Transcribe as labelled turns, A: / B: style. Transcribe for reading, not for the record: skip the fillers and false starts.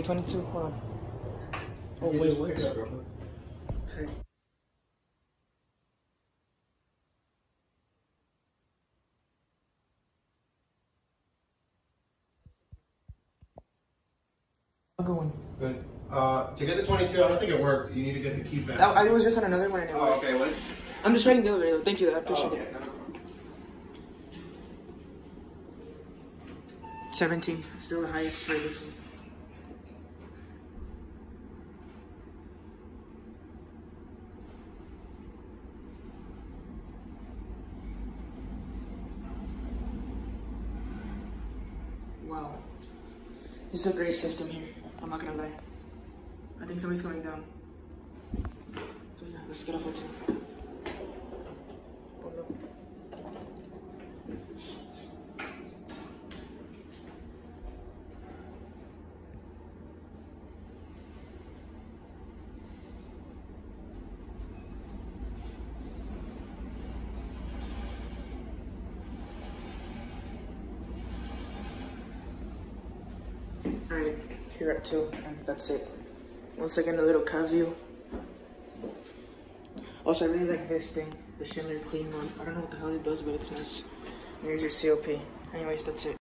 A: 22, hold on. Oh, wait, what? Sorry. A good one.
B: Good. To get the 22, I don't think it worked. You need to get the key back.
A: I was just on another one and it worked.
B: Okay, what?
A: I'm just writing the elevator though. Thank you, I appreciate it. 17, still the highest for this one. Wow. This is a great system here. I'm not gonna lie. I think somebody's going down. So yeah, let's get off it too. Alright, here at 2, and that's it. Once again, a little car view. Also, I really like this thing, the Schindler Clean one. I don't know what the hell it does, but it's nice. Here's your COP. Anyways, that's it.